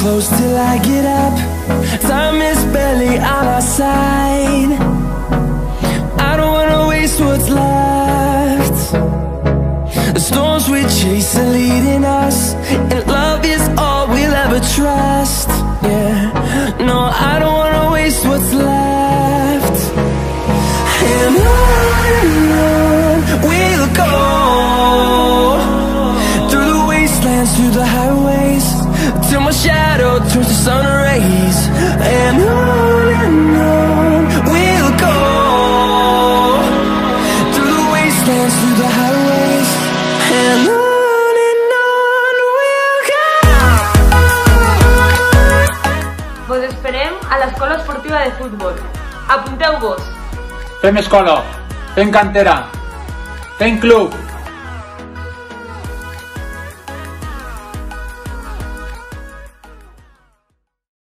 close till I get up. Time is barely on our side. I don't wanna waste what's left. The storms we chase are leading us, and love is all we'll ever trust. Yeah, no, I don't wanna waste what's left. And on we'll go, through the wastelands, through the highways, till my shadow turns to sun rays. And on we'll go, through the wastelands, through the highways, and on we'll go. Vos esperem a l'escola esportiva de futbol. Apunteu-vos! Fem escola, fem cantera, fem club.